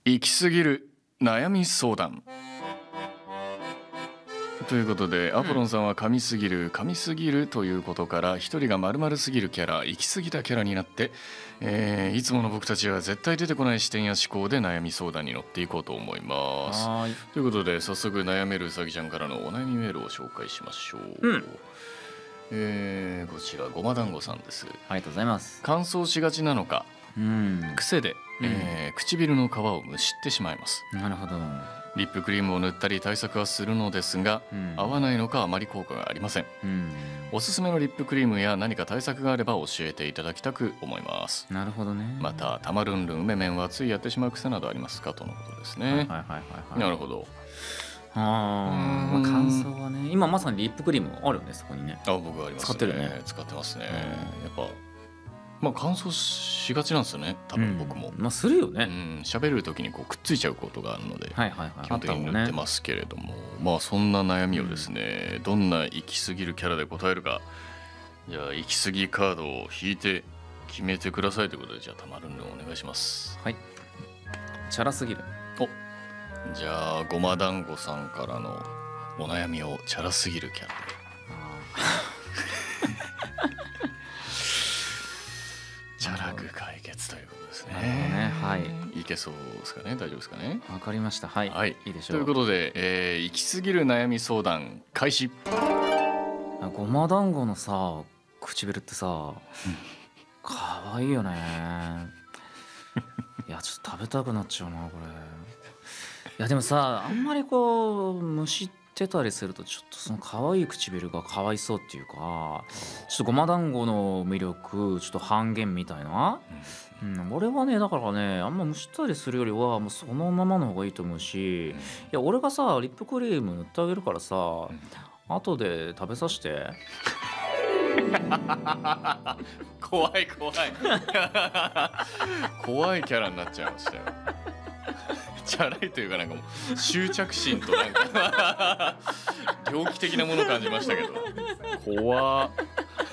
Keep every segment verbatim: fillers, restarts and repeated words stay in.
行き過ぎる悩み相談ということで、アポロンさんは噛みすぎる噛みすぎるということから、一人が丸々すぎるキャラ、行き過ぎたキャラになって、えー、いつもの僕たちは絶対出てこない視点や思考で悩み相談に乗っていこうと思います。 はい。 ということで、早速悩めるうさぎちゃんからのお悩みメールを紹介しましょう。 うんえー、こちらごま団子さんです。 ありがとうございます。 乾燥しがちなのか、 うん癖で、えー唇の皮をむしってしまいます。 なるほど。 リップクリームを塗ったり対策はするのですが、 うん合わないのかあまり効果がありません。 うんおすすめのリップクリームや何か対策があれば教えていただきたく思います。 なるほどね。 またたまるんるん梅麺はついやってしまう癖などありますかとのことですね。 はいはいはいはいはい。 なるほど。 あー、 うんまあ、乾燥はね、今まさにリップクリームあるよね、そこにね。 あ、僕はありますね。 使ってるね使ってますね。 うんやっぱまあ乾燥しがちなんですよね。多分僕も。 うんまあするようね。 ん、喋る時にこうくっついちゃうことがあるので、 はいはいはい。 基本的に塗ってますけれども、まあそんな悩みをですね、どんな行き過ぎるキャラで答えるか、じゃあ行き過ぎカードを引いて決めてくださいということで、じゃあたまるんでお願いします。 はい。チャラすぎる。 お、じゃあごま団子さんからのお悩みをチャラすぎるキャラで。チャラく解決ということですね。 なるほどね。はい。 いけそうですかね。大丈夫ですかね。 わかりました。はい。 はい、 いいでしょう。 ということで、えー、行き過ぎる悩み相談開始。 ごま団子のさ、唇ってさ、可愛いよね。いや、ちょっと食べたくなっちゃうな、これ。いや、でもさ、あんまりこう、むしってたりすると、ちょっとその可愛い唇がかわいそうっていうか、ちょっとごま団子の魅力、ちょっと半減みたいな。うん、俺はね、だからね、あんまむしったりするよりは、もうそのままの方がいいと思うし、いや、俺がさ、リップクリーム塗ってあげるからさ、後で食べさせて。 怖い怖い怖いキャラになっちゃいましたよ。チャラいというか、なんかもう執着心となんか猟奇的なものを感じましたけど、怖っ。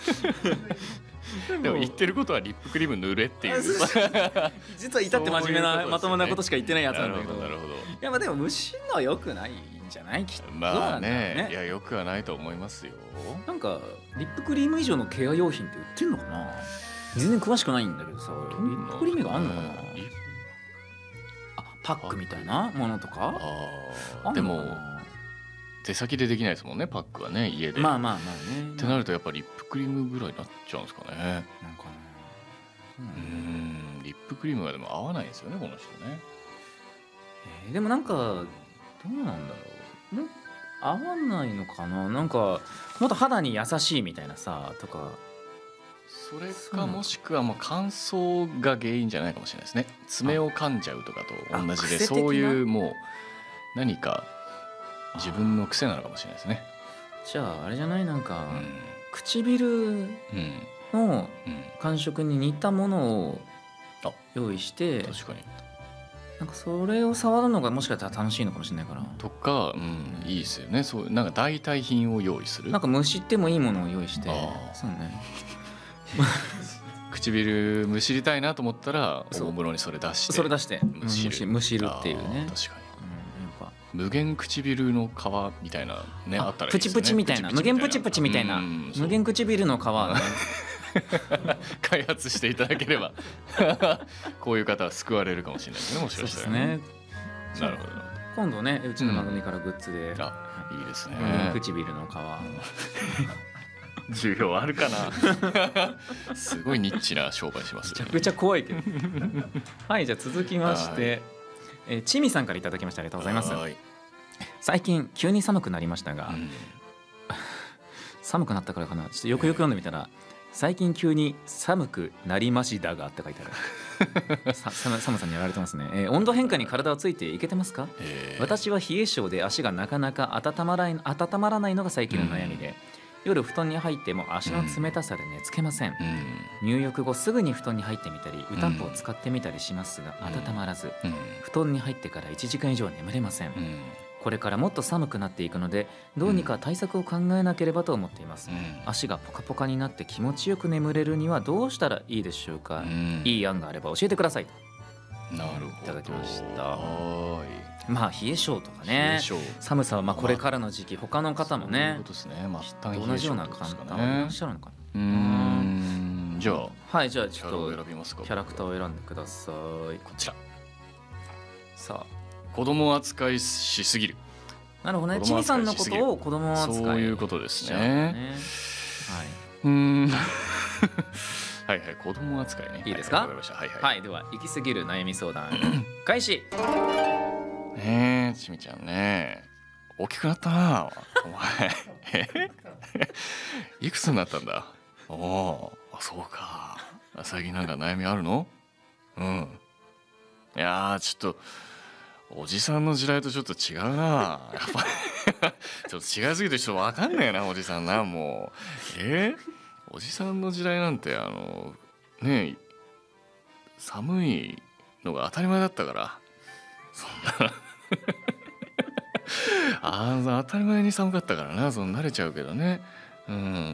でも言ってることはリップクリーム塗れっていう。 実は至って真面目なまともなことしか言ってないやつなんだけど。 なるほど。 いや、まあでもむしんのは良くないんじゃないきっと。 まあね、いやよくはないと思いますよ。 なんかリップクリーム以上のケア用品って売ってんのかな。全然詳しくないんだけどさ、リップクリームがあんのかな。あ、パックみたいなものとか。 ああ、でも手先でできないですもんね、パックはね、家で。 まあまあまあね。 ってなるとやっぱリップクリームぐらいになっちゃうんですかね。 なんかね。 うん、リップクリームがでも合わないんですよね、この人ね。 えー、でもなんかどうなんだろう。ん合わないのかな。なんかもっと肌に優しいみたいなさとか。 それかもしくはもう乾燥が原因じゃないかもしれないですね。爪を噛んじゃうとかと同じで、そういうもう何か自分の癖なのかもしれないですね。 じゃああれじゃない、なんか、 うん、 唇の感触に似たものを用意して、 確かになんかそれを触るのがもしかしたら楽しいのかもしれないから。とか、うん、いいですよね。そうなんか代替品を用意する。 なんかむしってもいいものを用意して。そうね。 唇むしりたいなと思ったらおもむろにそれ出してそれ出してむしるむしるっていうね。確かに、うん、やっぱ無限唇の皮みたいなね、あったらいいですよね。 プチプチみたいな、無限プチプチみたいな、無限唇の皮ね開発していただければこういう方は救われるかもしれないですね、もしかしたらね。なるほど。 今度ね、うちの番組からグッズで、 あ、いいですね。 無限唇の皮需要あるかなすごいニッチな商売しますよね。 めちゃくちゃ怖いけどはい、じゃあ続きまして、えー、ちみさんからいただきましてありがとうございます。最近急に寒くなりましたが、うん、寒くなったからかな、ちょっとよくよく読んでみたら、最近急に寒くなりましだがって書いてあるさ寒さにやられてますね。えー、温度変化に体はついていけてますか？私は冷え性で足がなかなか温まらない、温まらないのが最近の悩みで、うん、夜布団に入っても足の冷たさで寝つけません、うん、入浴後すぐに布団に入ってみたり湯たんぽを使ってみたりしますが、うん、温まらず、うん、布団に入ってからいちじかん以上眠れません、うん、これからもっと寒くなっていくのでどうにか対策を考えなければと思っています、うん、足がポカポカになって気持ちよく眠れるにはどうしたらいいでしょうか、うん、いい案があれば教えてください。 なるほど。 いただきました。 はい。 まあ冷え性とかね、寒さはまあこれからの時期、他の方もね、同じような方いらっしゃるのかな。 うーん、じゃあはいじゃあちょっと選びますか。 キャラクターを選んでください。 こちら。 さあ、 子供扱いしすぎる。 なるほどね。ちみさんのことを子供扱い。 そういうことですね。はい。うーん。はいはい、子供扱いね。 いいですか。 はいはい。 はい、では行き過ぎる悩み相談開始。 ねえ、ちみちゃんね、大きくなったな、お前。いくつになったんだ。おお、そうか。最近なんか悩みあるの？うん。いやー、ちょっとおじさんの時代とちょっと違うな。やっぱりちょっと違いすぎてちょっと分かんないな、おじさんな。もうえー、おじさんの時代なんてあのねえ、寒いのが当たり前だったから、そんなああ当たり前に寒かったからな。その慣れちゃうけどね。うん、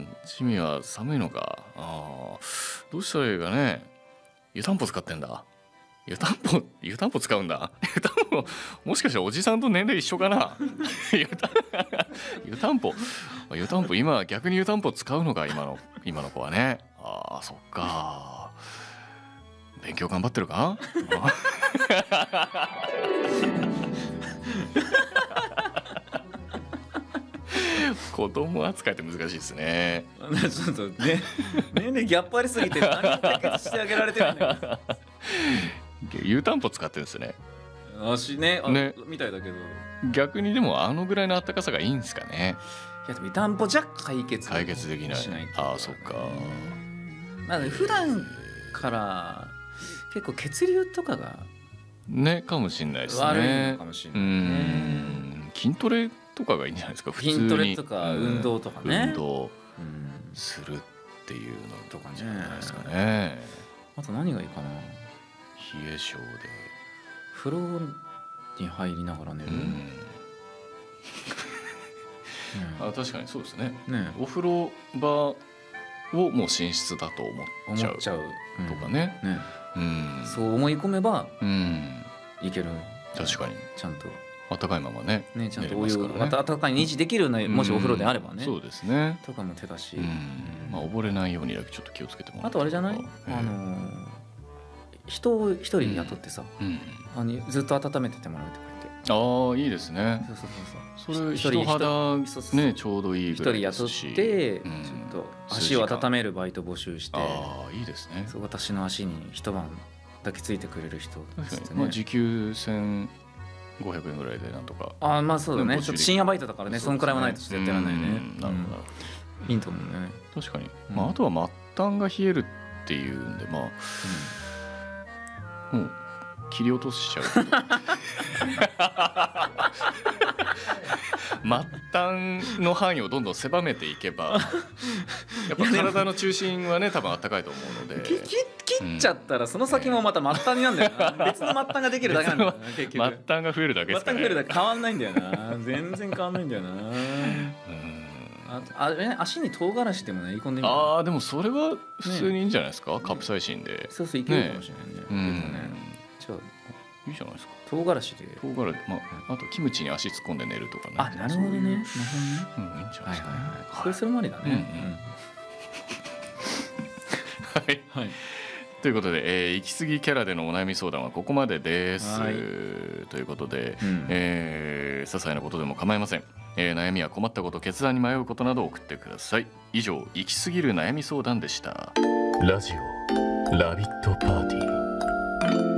チミは寒いのか。ああ、どうしたらいいかね。湯たんぽ使ってんだ。湯たんぽ、湯たんぽ使うんだ。湯たんぽ、もしかしておじさんと年齢一緒かな。湯た湯たんぽ、湯たんぽ、今逆に湯たんぽ使うのか、今の今の子はね。ああ、そっか。勉強頑張ってるか。子供扱いって難しいですね。 ちょっとね、年齢ギャップありすぎて何も解決してあげられてないんだけど。 湯たんぽ使ってるんですね。 足ね、ね、みたいだけど。 逆にでもあのぐらいの暖かさがいいんですかね。 いやでも湯たんぽじゃ解決解決できない。ああ、そっか。 まあ普段から結構血流とかがねかもしれないですね。 悪いのかもしれないね。うん、筋トレとかがいいんじゃないですか。普通に筋トレとか運動とかね。 運動するっていうのとかじゃないですかね。 あと何がいいかな。 冷え性で風呂に入りながら寝る。 あ、確かにそうですね。 ね、 お風呂場をもう寝室だと思っちゃうちゃうとかね。 ね、うん、そう思い込めばいける。 確かにちゃんと温かいままね。 ね、ちゃんとお湯を温かいに維持できるのもしお風呂であればね。 そうですね。 とかも手だし、 まあ溺れないようにだけちょっと気をつけてもらって。 あとあれじゃない？あの人を一人雇ってさ、あのずっと温めててもらうとか言って。 ああ、いいですね。 そうそうそうそう。それ人肌ねちょうどいいぐらいですし。 一人雇ってちょっと足を温めるバイト募集して。 ああ、いいですね。 そう、私の足に一晩だけついてくれる人。 まあ時給千五百円ぐらいでなんとか。 ああ、まあそうだね。ちょっと深夜バイトだからね、そのくらいはないと絶対やらないね。なるほど。 いいと思うね。 確かに。まああとは末端が冷えるっていうんで、まあもう切り落としちゃう。末端の範囲をどんどん狭めていけば、やっぱ体の中心はね多分暖かいと思うので。 切っちゃったらその先もまた末端になんだよな。別の末端ができるだけなんだよな。結局末端が増えるだけですかね。 末端が増えるだけ変わんないんだよな。全然変わんないんだよな。あれ足に唐辛子でもね、い込んでみる。 ああ、でもそれは普通にいいんじゃないですか。カプサイシンで。 そうそう、いけるかもしれないね。うんね。じゃあいいじゃないですか。 唐辛子で。 唐辛子、まああとキムチに足突っ込んで寝るとかね。 あ、なるほどね。なるほどね。うん、いいんじゃないですかね。 それそれもありだね。 はいはい。ということで、えー、行き過ぎキャラでのお悩み相談はここまでです。はい、ということで、うん、えー、些細なことでも構いません。えー、悩みや困ったこと、決断に迷うことなど送ってください。以上、行き過ぎる悩み相談でした。ラジオラビットパーティー。